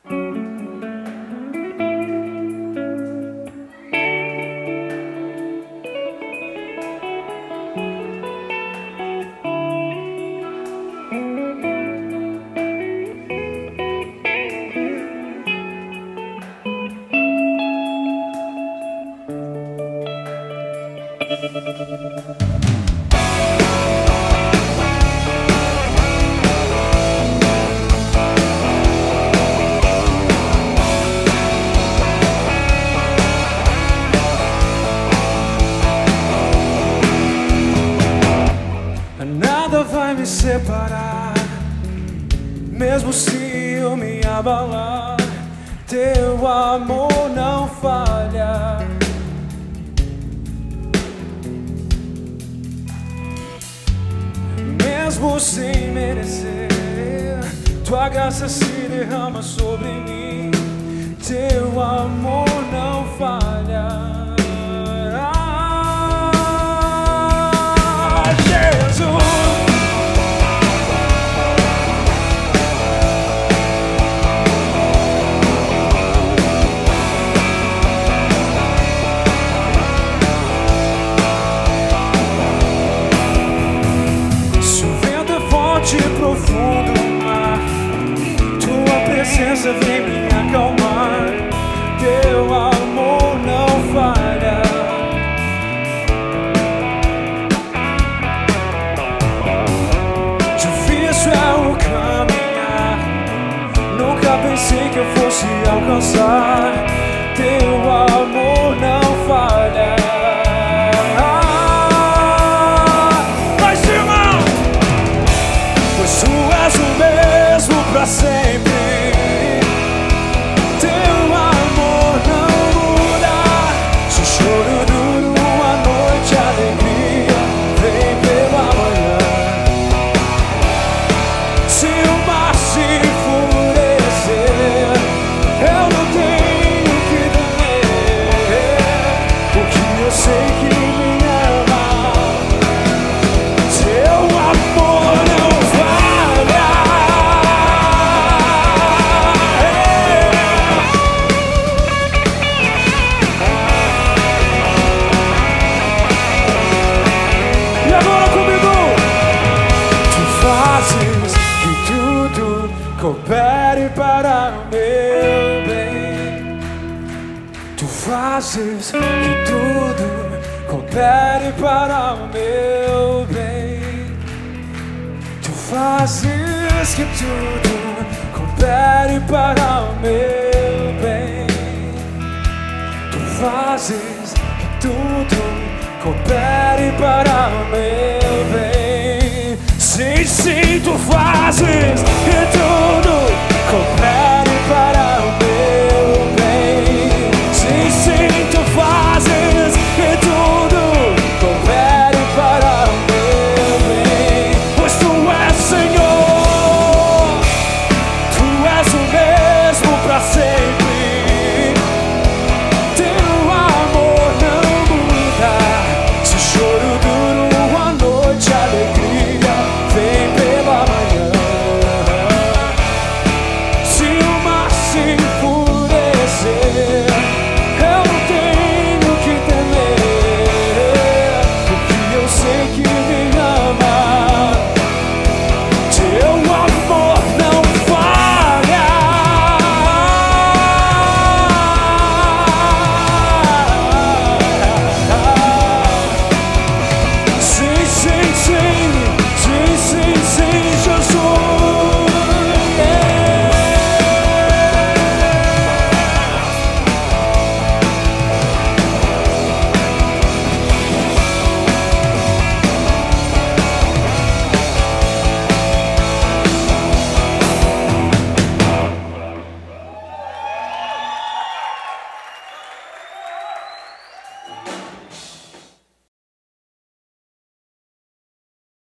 Nada vai me separar, mesmo se eu me abalar. Teu amor não falha. Mesmo sem merecer, tua graça se derrama sobre mim. Teu amor não falha. Profundo mar, tua presença vem me acalmar. Teu amor não falha. Difícil é o caminhar, nunca pensei que eu fosse alcançar. Teu amor não falha. Pra sempre, teu amor não muda. Se o choro dura uma noite, a alegria vem pela manhã. Se o mar se enfurecer, eu não tenho que temer, porque eu sei que me ama. Teu amor não falha. Coopere para o meu bem. Tu fazes que tudo coopere para o meu bem. Tu fazes que tudo coopere para o meu bem. Tu fazes que tudo coopere para o meu bem. Sim, sim, tu fazes que tudo